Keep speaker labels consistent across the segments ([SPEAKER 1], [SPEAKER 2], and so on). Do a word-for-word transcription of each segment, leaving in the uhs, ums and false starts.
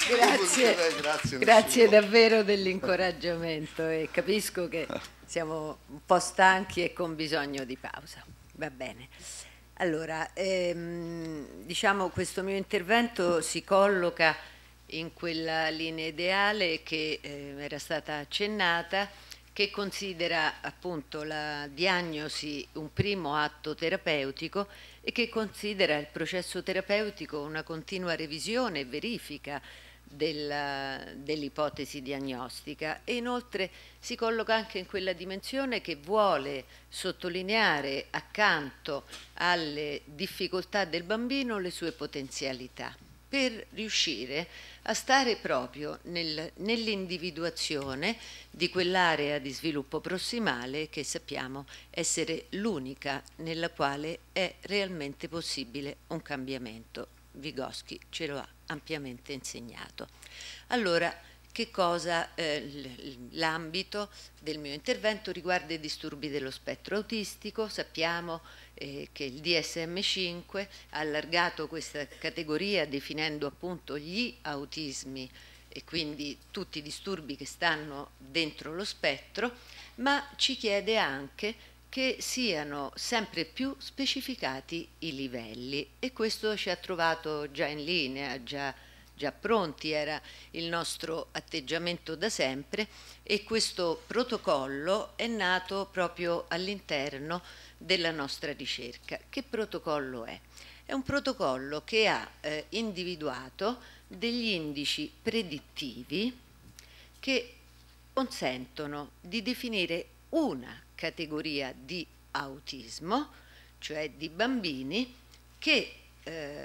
[SPEAKER 1] Grazie, grazie, grazie davvero dell'incoraggiamento e capisco che siamo un po' stanchi e con bisogno di pausa. Va bene. Allora, ehm, diciamo questo mio intervento si colloca in quella linea ideale che eh, era stata accennata, che considera appunto la diagnosi un primo atto terapeutico e che considera il processo terapeutico una continua revisione e verifica dell'ipotesi diagnostica, e inoltre si colloca anche in quella dimensione che vuole sottolineare accanto alle difficoltà del bambino le sue potenzialità, per riuscire a stare proprio nel, nell'individuazione di quell'area di sviluppo prossimale che sappiamo essere l'unica nella quale è realmente possibile un cambiamento. Vygotsky ce lo ha ampiamente insegnato. Allora, che cosa eh, l'ambito del mio intervento riguarda i disturbi dello spettro autistico. Sappiamo eh, che il D S M cinque ha allargato questa categoria definendo appunto gli autismi e quindi tutti i disturbi che stanno dentro lo spettro, ma ci chiede anche che siano sempre più specificati i livelli, e questo ci ha trovato già in linea, già, già pronti, era il nostro atteggiamento da sempre, e questo protocollo è nato proprio all'interno della nostra ricerca. Che protocollo è? È un protocollo che ha eh, individuato degli indici predittivi che consentono di definire una categoria di autismo, cioè di bambini che eh,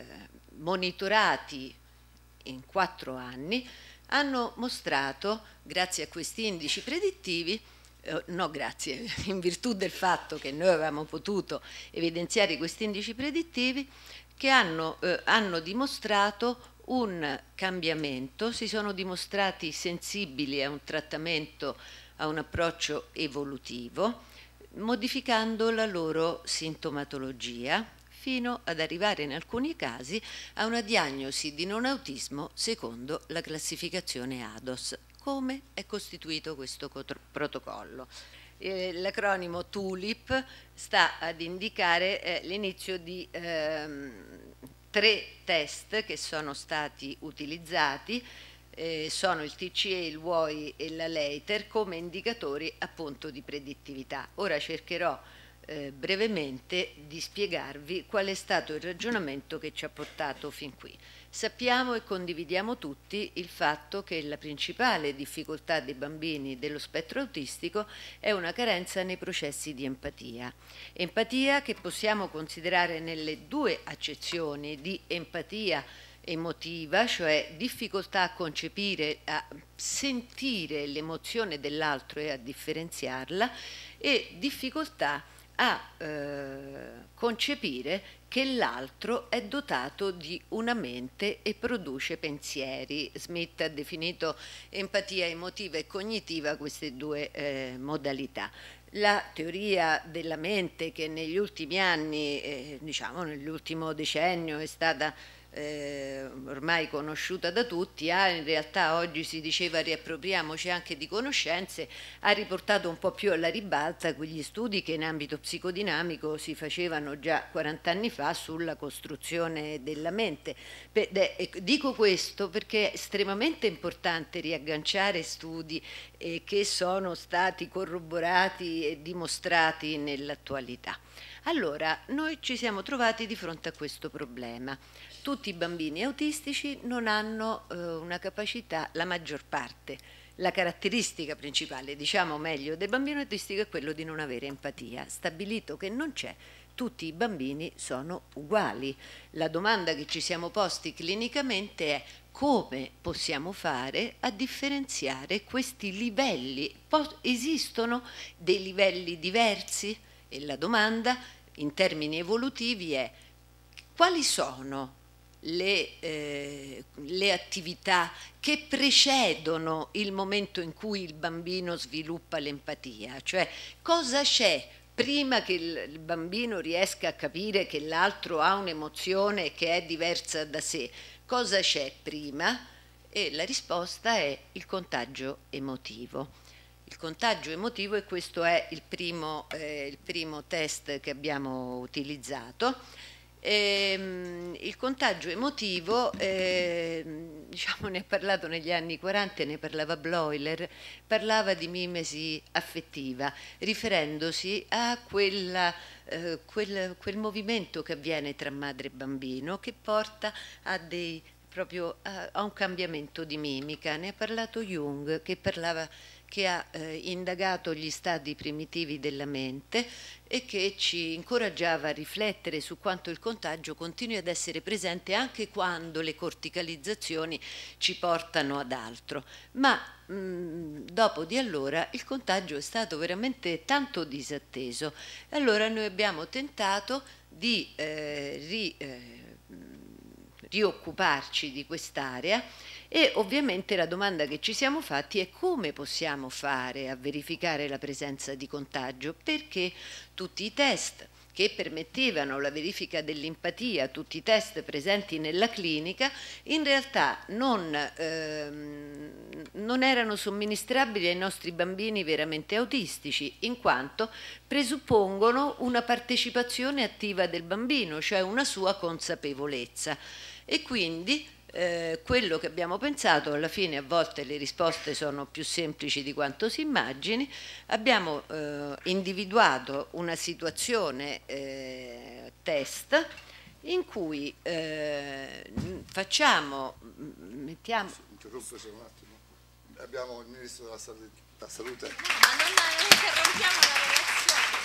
[SPEAKER 1] monitorati in quattro anni hanno mostrato, grazie a questi indici predittivi, eh, no grazie, in virtù del fatto che noi avevamo potuto evidenziare questi indici predittivi, che hanno, eh, hanno dimostrato un cambiamento, si sono dimostrati sensibili a un trattamento, a un approccio evolutivo, modificando la loro sintomatologia, fino ad arrivare in alcuni casi a una diagnosi di non autismo secondo la classificazione A D O S. Come è costituito questo protocollo? Eh, l'acronimo TULIP sta ad indicare eh, l'inizio di ehm, tre test che sono stati utilizzati. Eh, sono il T C E, il W O I e la Leiter come indicatori appunto di predittività. Ora cercherò eh, brevemente di spiegarvi qual è stato il ragionamento che ci ha portato fin qui. Sappiamo e condividiamo tutti il fatto che la principale difficoltà dei bambini dello spettro autistico è una carenza nei processi di empatia. Empatia che possiamo considerare nelle due accezioni di empatia emotiva, cioè difficoltà a concepire, a sentire l'emozione dell'altro e a differenziarla, e difficoltà a eh, concepire che l'altro è dotato di una mente e produce pensieri. Smith ha definito empatia emotiva e cognitiva queste due eh, modalità. La teoria della mente, che negli ultimi anni, eh, diciamo nell'ultimo decennio, è stata Eh, ormai conosciuta da tutti, ha in realtà, oggi si diceva riappropriamoci anche di conoscenze, ha riportato un po' più alla ribalta quegli studi che in ambito psicodinamico si facevano già quaranta anni fa sulla costruzione della mente. Beh, de, dico questo perché è estremamente importante riagganciare studi eh, che sono stati corroborati e dimostrati nell'attualità. Allora, noi ci siamo trovati di fronte a questo problema. Tutti i bambini autistici non hanno eh, una capacità, la maggior parte, la caratteristica principale, diciamo meglio, del bambino autistico è quello di non avere empatia. Stabilito che non c'è, tutti i bambini sono uguali. La domanda che ci siamo posti clinicamente è: come possiamo fare a differenziare questi livelli? Esistono dei livelli diversi? E la domanda in termini evolutivi è: quali sono le, eh, le attività che precedono il momento in cui il bambino sviluppa l'empatia? Cioè, cosa c'è prima che il, il bambino riesca a capire che l'altro ha un'emozione che è diversa da sé? Cosa c'è prima? e la risposta è il contagio emotivo. Il contagio emotivo, e questo è il primo, eh, il primo test che abbiamo utilizzato. Ehm, il contagio emotivo, eh, diciamo, ne ha parlato negli anni quaranta, ne parlava Bleuler, parlava di mimesi affettiva, riferendosi a quella, eh, quel, quel movimento che avviene tra madre e bambino, che porta a dei proprio a, a un cambiamento di mimica. Ne ha parlato Jung, che parlava che ha eh, indagato gli stadi primitivi della mente e che ci incoraggiava a riflettere su quanto il contagio continui ad essere presente anche quando le corticalizzazioni ci portano ad altro. Ma mh, dopo di allora il contagio è stato veramente tanto disatteso. Allora noi abbiamo tentato di eh, ri, eh, rioccuparci di quest'area. E ovviamente la domanda che ci siamo fatti è: come possiamo fare a verificare la presenza di contagio? Perché tutti i test che permettevano la verifica dell'empatia, tutti i test presenti nella clinica, in realtà non, ehm, non erano somministrabili ai nostri bambini veramente autistici, in quanto presuppongono una partecipazione attiva del bambino, cioè una sua consapevolezza. E quindi Eh, quello che abbiamo pensato, alla fine a volte le risposte sono più semplici di quanto si immagini, abbiamo eh, individuato una situazione eh, test in cui eh, facciamo, mettiamo...
[SPEAKER 2] Interrompo se un attimo, abbiamo il Ministro della Salute. La salute.
[SPEAKER 3] No, ma non, non interrompiamo la relazione.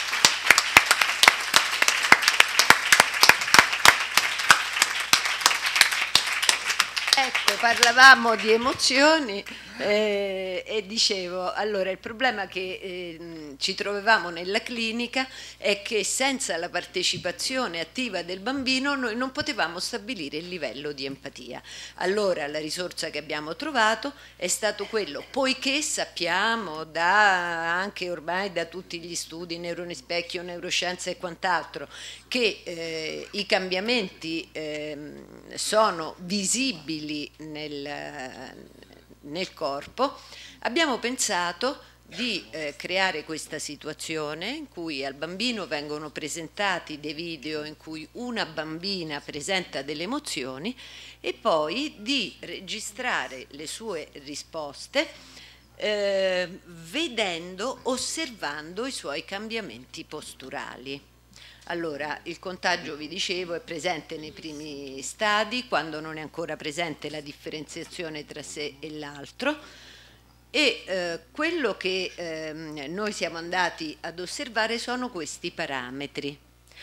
[SPEAKER 1] Ecco, parlavamo di emozioni eh, e dicevo, allora il problema che eh, ci trovavamo nella clinica è che senza la partecipazione attiva del bambino noi non potevamo stabilire il livello di empatia. Allora la risorsa che abbiamo trovato è stato quello, poiché sappiamo da, anche ormai da tutti gli studi, neurospecchio, neuroscienza e quant'altro, che eh, i cambiamenti eh, sono visibili nel, nel corpo, abbiamo pensato di eh, creare questa situazione in cui al bambino vengono presentati dei video in cui una bambina presenta delle emozioni e poi di registrare le sue risposte eh, vedendo, osservando i suoi cambiamenti posturali. Allora, il contagio, vi dicevo, è presente nei primi stadi, quando non è ancora presente la differenziazione tra sé e l'altro, e eh, quello che eh, noi siamo andati ad osservare sono questi parametri.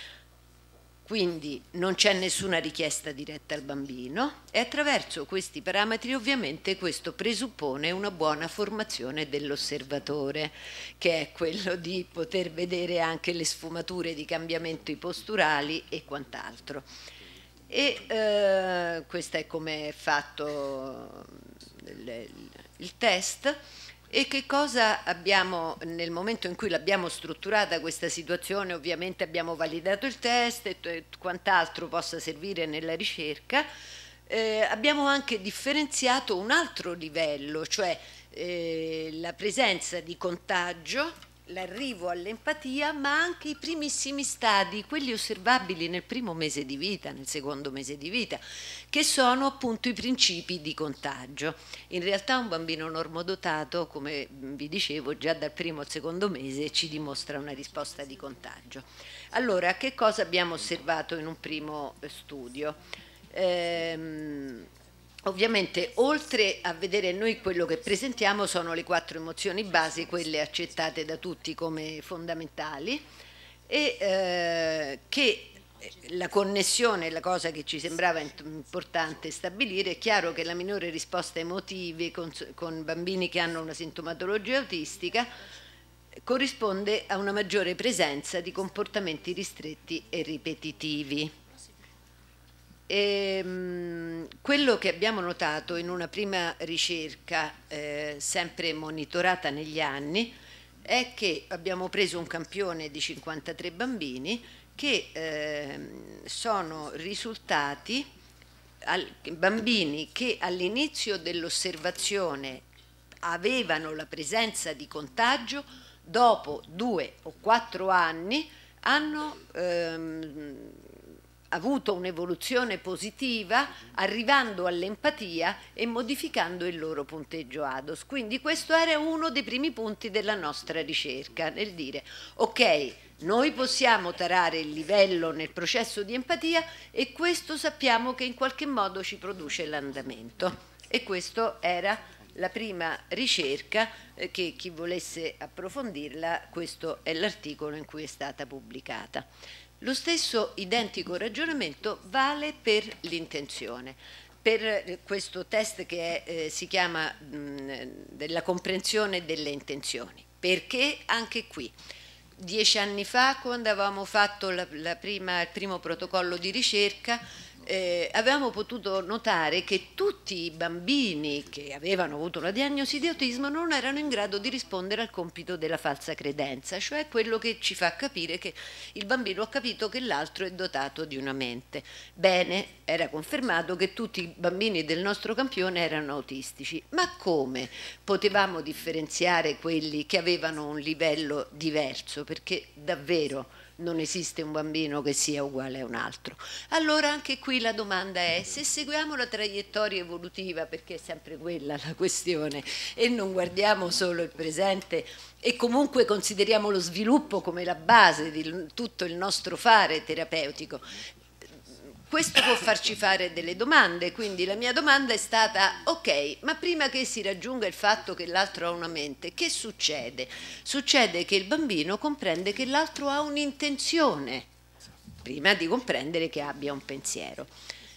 [SPEAKER 1] Quindi non c'è nessuna richiesta diretta al bambino e attraverso questi parametri ovviamente questo presuppone una buona formazione dell'osservatore, che è quello di poter vedere anche le sfumature di cambiamenti posturali e quant'altro. E eh, questo è come è fatto il, il test. E che cosa abbiamo nel momento in cui l'abbiamo strutturata questa situazione? Ovviamente abbiamo validato il test e quant'altro possa servire nella ricerca. Eh, abbiamo anche differenziato un altro livello, cioè eh, la presenza di contagio, l'arrivo all'empatia, ma anche i primissimi stadi, quelli osservabili nel primo mese di vita, nel secondo mese di vita, che sono appunto i principi di contagio. In realtà un bambino normodotato, come vi dicevo, già dal primo al secondo mese ci dimostra una risposta di contagio. Allora, che cosa abbiamo osservato in un primo studio? Ehm, Ovviamente, oltre a vedere noi quello che presentiamo, sono le quattro emozioni base, quelle accettate da tutti come fondamentali, e eh, che la connessione, la cosa che ci sembrava importante stabilire, è chiaro che la minore risposta emotiva con, con bambini che hanno una sintomatologia autistica corrisponde a una maggiore presenza di comportamenti ristretti e ripetitivi. E, mh, quello che abbiamo notato in una prima ricerca eh, sempre monitorata negli anni è che abbiamo preso un campione di cinquantatré bambini che eh, sono risultati bambini che all'inizio dell'osservazione avevano la presenza di contagio, dopo due o quattro anni hanno ehm, avuto un'evoluzione positiva, arrivando all'empatia e modificando il loro punteggio A D O S. Quindi questo era uno dei primi punti della nostra ricerca, nel dire ok, noi possiamo tarare il livello nel processo di empatia e questo sappiamo che in qualche modo ci produce l'andamento. E questo era la prima ricerca eh, che chi volesse approfondirla, questo è l'articolo in cui è stata pubblicata. Lo stesso identico ragionamento vale per l'intenzione. Per questo test che è, eh, si chiama mh, della comprensione delle intenzioni. Perché anche qui, dieci anni fa, quando avevamo fatto la, la prima, il primo protocollo di ricerca, Eh, avevamo potuto notare che tutti i bambini che avevano avuto la diagnosi di autismo non erano in grado di rispondere al compito della falsa credenza, cioè quello che ci fa capire che il bambino ha capito che l'altro è dotato di una mente. Bene, era confermato che tutti i bambini del nostro campione erano autistici, ma come potevamo differenziare quelli che avevano un livello diverso? Perché davvero non esiste un bambino che sia uguale a un altro. Allora anche qui la domanda è: se seguiamo la traiettoria evolutiva, perché è sempre quella la questione, e non guardiamo solo il presente e comunque consideriamo lo sviluppo come la base di tutto il nostro fare terapeutico, questo può farci fare delle domande. Quindi la mia domanda è stata: ok, ma prima che si raggiunga il fatto che l'altro ha una mente, che succede? Succede che il bambino comprende che l'altro ha un'intenzione prima di comprendere che abbia un pensiero.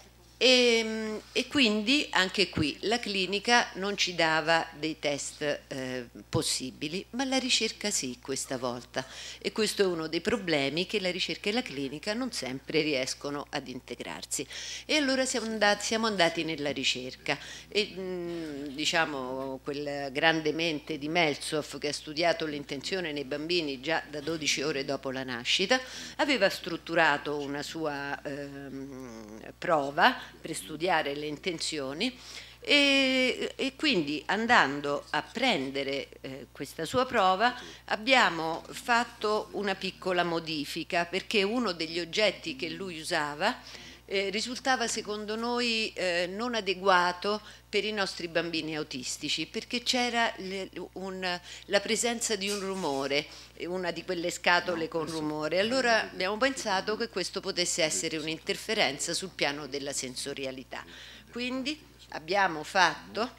[SPEAKER 1] E, e quindi anche qui la clinica non ci dava dei test eh, possibili, ma la ricerca sì questa volta, e questo è uno dei problemi, che la ricerca e la clinica non sempre riescono ad integrarsi. E allora siamo andati, siamo andati nella ricerca e mh, diciamo quel grande mente di Meltzoff, che ha studiato l'intenzione nei bambini già da dodici ore dopo la nascita, aveva strutturato una sua ehm, prova per studiare le intenzioni e, e quindi, andando a prendere eh, questa sua prova, abbiamo fatto una piccola modifica, perché uno degli oggetti che lui usava eh, risultava secondo noi eh, non adeguato per i nostri bambini autistici, perché c'era la presenza di un rumore, una di quelle scatole con rumore. Allora abbiamo pensato che questo potesse essere un'interferenza sul piano della sensorialità. Quindi abbiamo fatto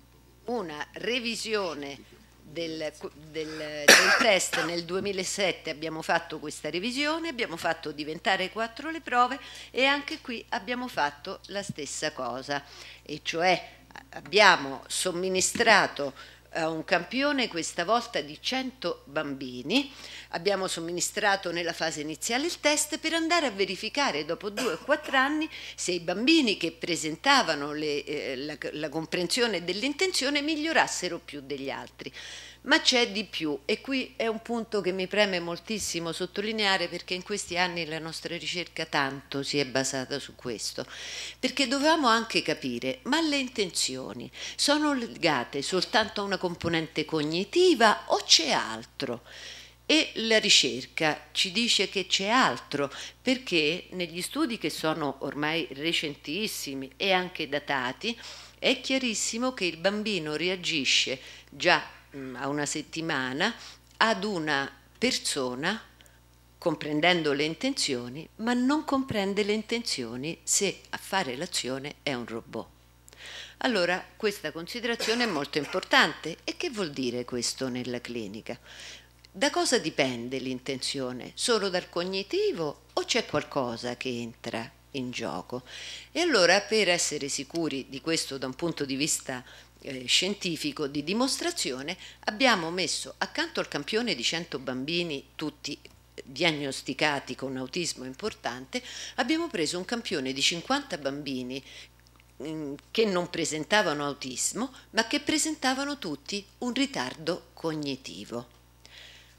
[SPEAKER 1] una revisione Del, del, del test nel duemilasette, abbiamo fatto questa revisione, abbiamo fatto diventare quattro le prove e anche qui abbiamo fatto la stessa cosa, e cioè abbiamo somministrato a un campione questa volta di cento bambini, abbiamo somministrato nella fase iniziale il test per andare a verificare dopo due o quattro anni se i bambini che presentavano le, eh, la, la comprensione dell'intenzione migliorassero più degli altri. Ma c'è di più, e qui è un punto che mi preme moltissimo sottolineare, perché in questi anni la nostra ricerca tanto si è basata su questo, perché dovevamo anche capire: ma le intenzioni sono legate soltanto a una componente cognitiva o c'è altro? E la ricerca ci dice che c'è altro, perché negli studi che sono ormai recentissimi e anche datati è chiarissimo che il bambino reagisce già a una settimana ad una persona comprendendo le intenzioni, ma non comprende le intenzioni se a fare l'azione è un robot. Allora questa considerazione è molto importante. E che vuol dire questo nella clinica? Da cosa dipende l'intenzione? Solo dal cognitivo o c'è qualcosa che entra in gioco? E allora, per essere sicuri di questo da un punto di vista eh, scientifico di dimostrazione, abbiamo messo accanto al campione di cento bambini, tutti diagnosticati con autismo importante, abbiamo preso un campione di cinquanta bambini mh, che non presentavano autismo, ma che presentavano tutti un ritardo cognitivo.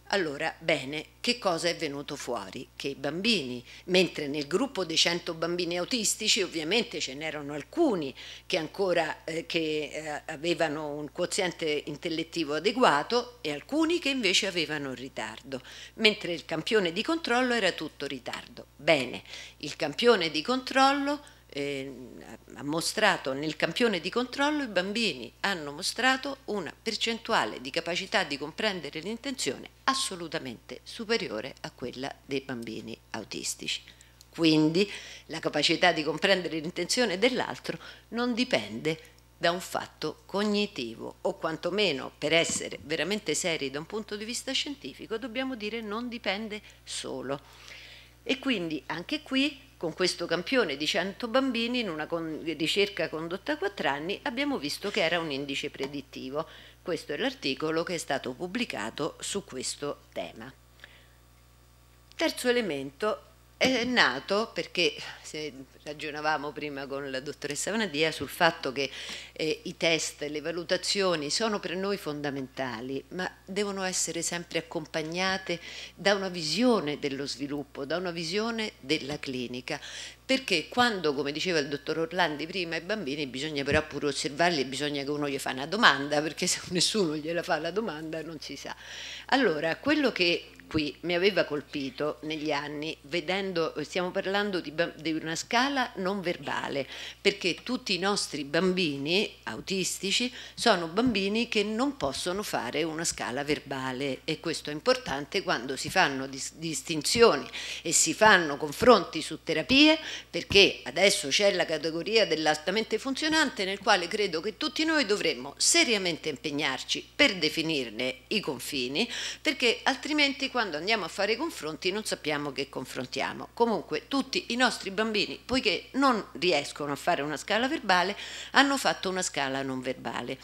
[SPEAKER 1] Allora, bene, che cosa è venuto fuori? Che i bambini, mentre nel gruppo dei cento bambini autistici ovviamente ce n'erano alcuni che ancora eh, che, eh, avevano un quoziente intellettivo adeguato e alcuni che invece avevano un ritardo, mentre il campione di controllo era tutto ritardo. Bene, il campione di controllo Eh, ha mostrato nel campione di controllo i bambini hanno mostrato una percentuale di capacità di comprendere l'intenzione assolutamente superiore a quella dei bambini autistici. Quindi la capacità di comprendere l'intenzione dell'altro non dipende da un fatto cognitivo, o quantomeno, per essere veramente seri da un punto di vista scientifico, dobbiamo dire non dipende solo. E quindi anche qui, con questo campione di cento bambini, in una con- ricerca condotta a quattro anni, abbiamo visto che era un indice predittivo. Questo è l'articolo che è stato pubblicato su questo tema. Terzo elemento è nato perché, se ragionavamo prima con la dottoressa Vanadia sul fatto che eh, i test e le valutazioni sono per noi fondamentali, ma devono essere sempre accompagnate da una visione dello sviluppo, da una visione della clinica, perché quando, come diceva il dottor Orlandi prima, i bambini bisogna però pure osservarli e bisogna che uno gli fa una domanda, perché se nessuno gliela fa la domanda non si sa. Allora, quello che qui mi aveva colpito negli anni, vedendo, stiamo parlando di, di una scala non verbale, perché tutti i nostri bambini autistici sono bambini che non possono fare una scala verbale, e questo è importante quando si fanno dis- distinzioni e si fanno confronti su terapie, perché adesso c'è la categoria dell'altamente funzionante, nel quale credo che tutti noi dovremmo seriamente impegnarci per definirne i confini, perché altrimenti quando andiamo a fare i confronti non sappiamo che confrontiamo. Comunque tutti i nostri bambini, poiché non riescono a fare una scala verbale, hanno fatto una scala non verbale.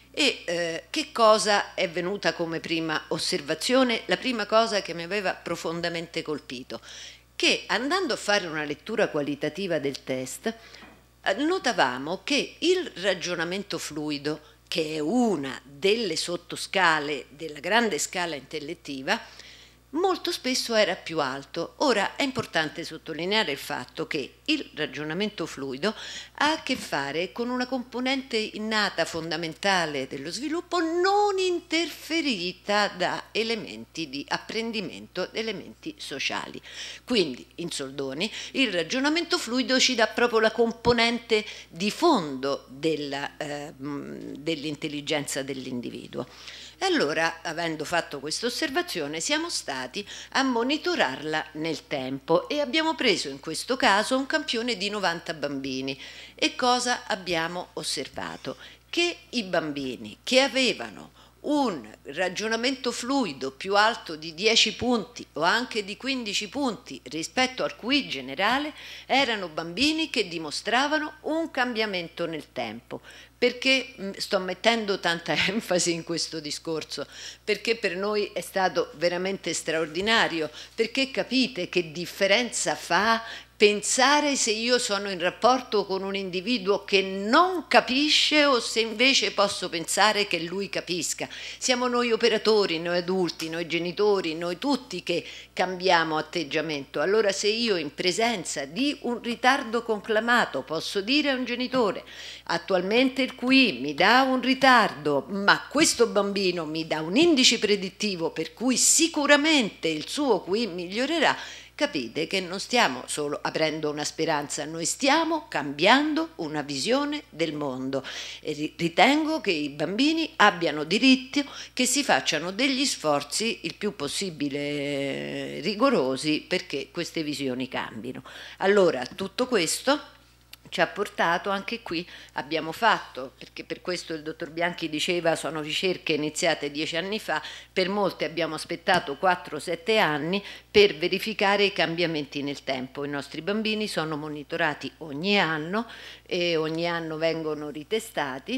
[SPEAKER 1] E eh, che cosa è venuta come prima osservazione? La prima cosa che mi aveva profondamente colpito, che andando a fare una lettura qualitativa del test, notavamo che il ragionamento fluido, che è una delle sottoscale della grande scala intellettiva, molto spesso era più alto. Ora è importante sottolineare il fatto che il ragionamento fluido ha a che fare con una componente innata fondamentale dello sviluppo non interferita da elementi di apprendimento, elementi sociali. Quindi, in soldoni, il ragionamento fluido ci dà proprio la componente di fondo della, eh, dell'intelligenza dell'individuo. E allora, avendo fatto questa osservazione, siamo stati a monitorarla nel tempo e abbiamo preso in questo caso un campione di novanta bambini. E cosa abbiamo osservato? Che i bambini che avevano un ragionamento fluido più alto di dieci punti o anche di quindici punti rispetto al Q I generale erano bambini che dimostravano un cambiamento nel tempo. Perché sto mettendo tanta enfasi in questo discorso? Perché per noi è stato veramente straordinario, perché capite che differenza fa pensare se io sono in rapporto con un individuo che non capisce o se invece posso pensare che lui capisca. Siamo noi operatori, noi adulti, noi genitori, noi tutti che cambiamo atteggiamento. Allora se io in presenza di un ritardo conclamato posso dire a un genitore attualmente il Q I mi dà un ritardo, ma questo bambino mi dà un indice predittivo per cui sicuramente il suo Q I migliorerà, capite che non stiamo solo aprendo una speranza, noi stiamo cambiando una visione del mondo e ritengo che i bambini abbiano diritto che si facciano degli sforzi il più possibile rigorosi perché queste visioni cambino. Allora, tutto questo ci ha portato, anche qui abbiamo fatto, perché per questo il dottor Bianchi diceva sono ricerche iniziate dieci anni fa, per molte abbiamo aspettato quattro sette anni per verificare i cambiamenti nel tempo. I nostri bambini sono monitorati ogni anno e ogni anno vengono ritestati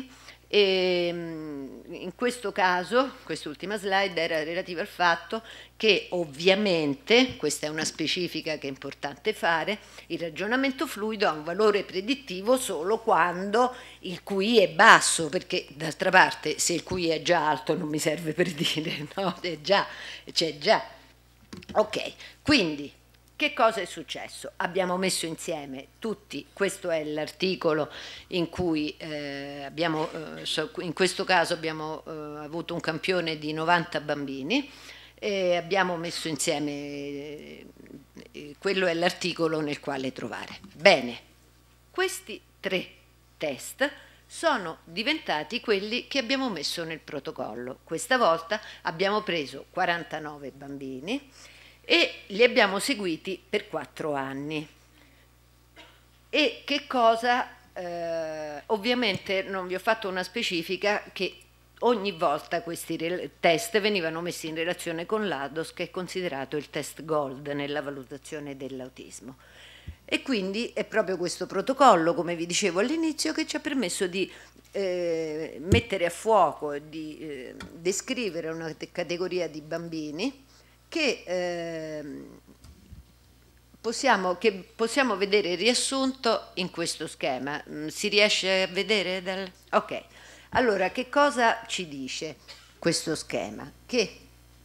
[SPEAKER 1] E in questo caso, quest'ultima slide era relativa al fatto che ovviamente, questa è una specifica che è importante fare, il ragionamento fluido ha un valore predittivo solo quando il Q I è basso, perché d'altra parte se il Q I è già alto non mi serve per dire, no? È già, c'è già. Ok, quindi che cosa è successo? Abbiamo messo insieme tutti, questo è l'articolo in cui eh, abbiamo, eh, in questo caso abbiamo eh, avuto un campione di novanta bambini e abbiamo messo insieme, eh, quello è l'articolo nel quale trovare. Bene, questi tre test sono diventati quelli che abbiamo messo nel protocollo. Questa volta abbiamo preso quarantanove bambini e li abbiamo seguiti per quattro anni. E che cosa? Eh, ovviamente non vi ho fatto una specifica che ogni volta questi test venivano messi in relazione con l'A D O S, che è considerato il test gold nella valutazione dell'autismo. E quindi è proprio questo protocollo, come vi dicevo all'inizio, che ci ha permesso di eh, mettere a fuoco e di eh, descrivere una categoria di bambini che, eh, possiamo, che possiamo vedere riassunto in questo schema. Si riesce a vedere? Dal... Ok, allora che cosa ci dice questo schema? Che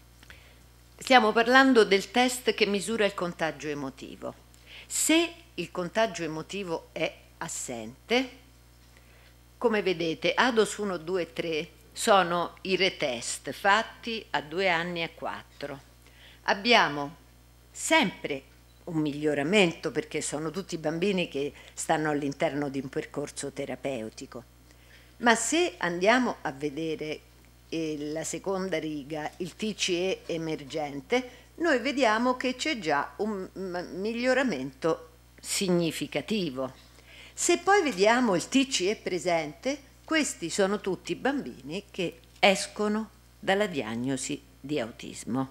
[SPEAKER 1] stiamo parlando del test che misura il contagio emotivo. Se il contagio emotivo è assente, come vedete A D O S uno, due e tre sono i retest fatti a due anni e quattro. Abbiamo sempre un miglioramento perché sono tutti bambini che stanno all'interno di un percorso terapeutico, ma se andiamo a vedere eh, la seconda riga, il T C E emergente, noi vediamo che c'è già un miglioramento significativo. Se poi vediamo il T C E presente, questi sono tutti bambini che escono dalla diagnosi di autismo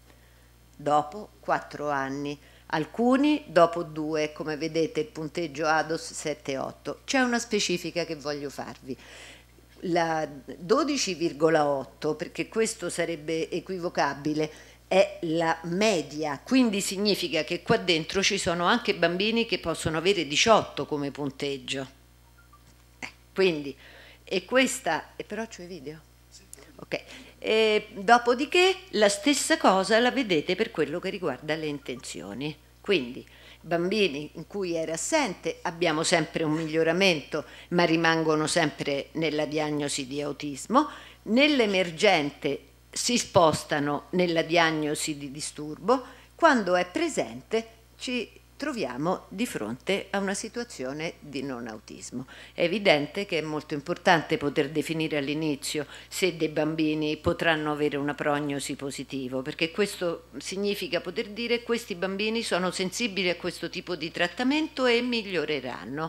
[SPEAKER 1] dopo quattro anni, alcuni dopo due, come vedete il punteggio A D O S sette otto. C'è una specifica che voglio farvi, la dodici virgola otto, perché questo sarebbe equivocabile, è la media, quindi significa che qua dentro ci sono anche bambini che possono avere diciotto come punteggio. Eh, quindi, e questa, e però c'è video? Ok. E dopodiché la stessa cosa la vedete per quello che riguarda le intenzioni. Quindi bambini in cui era assente abbiamo sempre un miglioramento, ma rimangono sempre nella diagnosi di autismo. Nell'emergente si spostano nella diagnosi di disturbo. Quando è presente ci troviamo di fronte a una situazione di non autismo. È evidente che è molto importante poter definire all'inizio se dei bambini potranno avere una prognosi positiva, perché questo significa poter dire che questi bambini sono sensibili a questo tipo di trattamento e miglioreranno.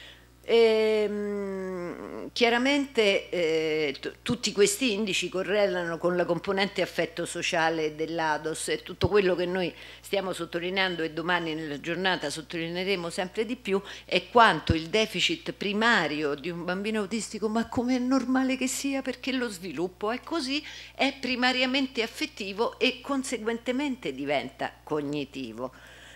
[SPEAKER 1] E, mh, chiaramente eh, tutti questi indici correlano con la componente affetto sociale dell'A D O S e tutto quello che noi stiamo sottolineando e domani nella giornata sottolineeremo sempre di più è quanto il deficit primario di un bambino autistico, ma come è normale che sia perché lo sviluppo è così, è primariamente affettivo e conseguentemente diventa cognitivo.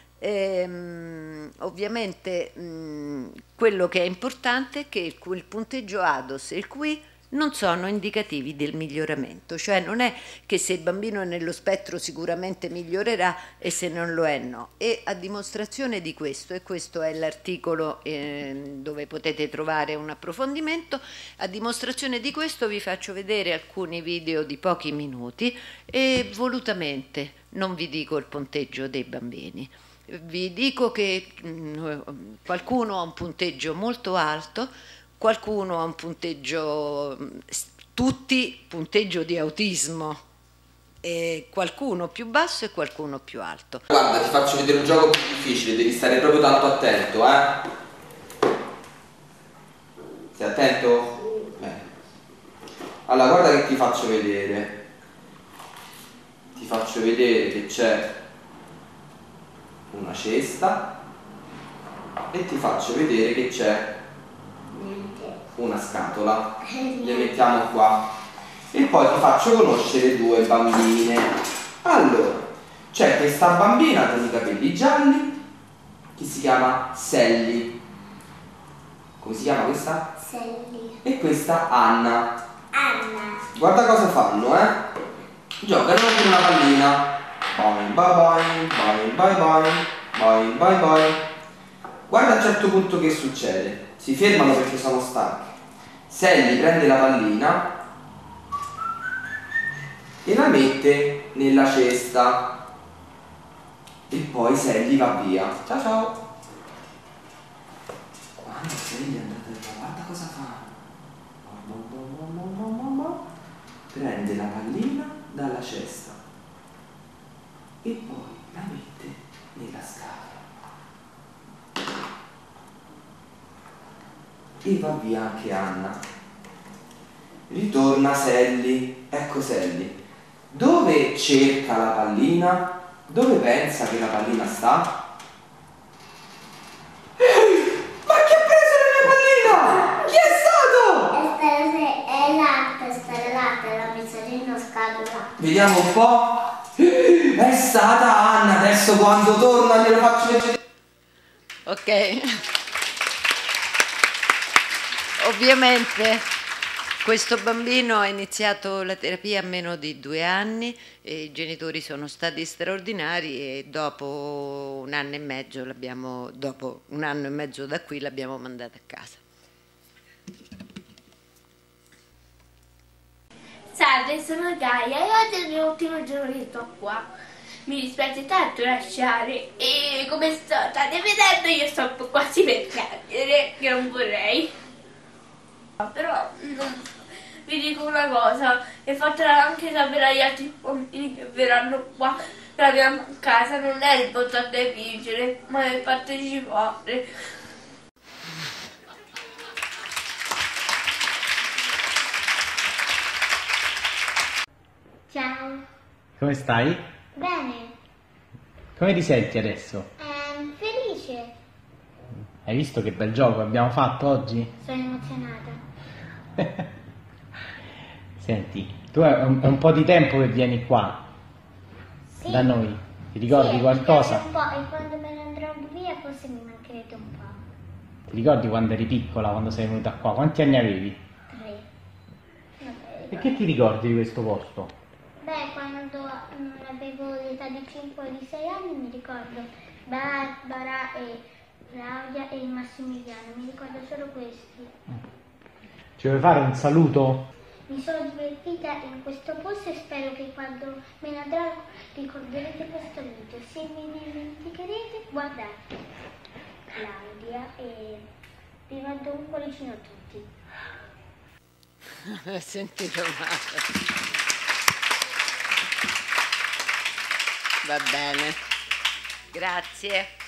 [SPEAKER 1] Ehm, ovviamente mh, quello che è importante è che il, il punteggio A D O S e il Q I non sono indicativi del miglioramento, cioè non è che se il bambino è nello spettro sicuramente migliorerà e se non lo è no. E a dimostrazione di questo, e questo è l'articolo eh, dove potete trovare un approfondimento, a dimostrazione di questo vi faccio vedere alcuni video di pochi minuti e volutamente non vi dico il punteggio dei bambini. Vi dico che mh, qualcuno ha un punteggio molto alto, qualcuno ha un punteggio, tutti punteggio di autismo, e qualcuno più basso e qualcuno più alto.
[SPEAKER 4] Guarda, ti faccio vedere un gioco più difficile, devi stare proprio tanto attento, eh? Sei attento? Bene. Allora, guarda che ti faccio vedere. Ti faccio vedere che c'è una cesta e ti faccio vedere che c'è una scatola, le mettiamo qua e poi ti faccio conoscere due bambine. Allora, c'è questa bambina con i capelli gialli che si chiama Sally. Come si chiama questa?
[SPEAKER 3] Sally.
[SPEAKER 4] E questa Anna.
[SPEAKER 3] Anna.
[SPEAKER 4] Guarda cosa fanno, eh? Giocano con una pallina. Boing, bye bye, boing, bye bye, boing, bye bye. Guarda a un certo punto che succede. Si fermano perché sono stanchi. Sally prende la pallina e la mette nella cesta. E poi Sally va via. Ciao ciao. Quando Sally è andata via, guarda cosa fa. Prende la pallina dalla cesta e poi la mette nella scatola e va via anche Anna. Ritorna Sally. Ecco Sally. Dove cerca la pallina? Dove pensa che la pallina sta? Ma chi ha preso la mia pallina? Chi è stato?
[SPEAKER 3] È latte, è latte, l'ha messa dentro scatola.
[SPEAKER 4] Vediamo un po'. È stata Anna. Adesso quando torna glielo faccio vedere.
[SPEAKER 1] Ok. Ovviamente questo bambino ha iniziato la terapia a meno di due anni e i genitori sono stati straordinari e dopo un anno e mezzo l'abbiamo, dopo un anno e mezzo da qui l'abbiamo mandata a casa.
[SPEAKER 5] Salve, sono Gaia e oggi è il mio ultimo giorno che sto qua. Mi dispiace tanto lasciare e come state vedendo io sto quasi per piangere, che non vorrei. Però non, vi dico una cosa, e fatela anche sapere agli altri bambini che verranno qua. La mia casa non è il importante vincere, ma è partecipare.
[SPEAKER 3] Ciao.
[SPEAKER 6] Come stai?
[SPEAKER 3] Bene.
[SPEAKER 6] Come ti senti adesso?
[SPEAKER 3] Ehm, felice.
[SPEAKER 6] Hai visto che bel gioco abbiamo fatto oggi?
[SPEAKER 3] Sono emozionata.
[SPEAKER 6] Senti, tu è un, è un po' di tempo che vieni qua,
[SPEAKER 3] Sì.
[SPEAKER 6] da noi. Ti ricordi
[SPEAKER 3] Sì,
[SPEAKER 6] qualcosa?
[SPEAKER 3] un po', e quando me ne andrò via forse mi mancherete un po'.
[SPEAKER 6] Ti ricordi quando eri piccola, quando sei venuta qua? Quanti anni avevi?
[SPEAKER 3] Tre. Non me ne
[SPEAKER 6] E
[SPEAKER 3] ricordo.
[SPEAKER 6] che ti ricordi di questo posto?
[SPEAKER 3] Beh, quando mm, avevo l'età di cinque o di sei anni mi ricordo Barbara e Claudia e Massimiliano, mi ricordo solo questi.
[SPEAKER 6] Ci vuoi fare un saluto?
[SPEAKER 3] Mi sono divertita in questo posto e spero che quando me ne andrò ricorderete questo video. Se me ne dimenticherete, guardate Claudia e vi mando un cuoricino a tutti.
[SPEAKER 1] Sentito male. Va bene. Grazie.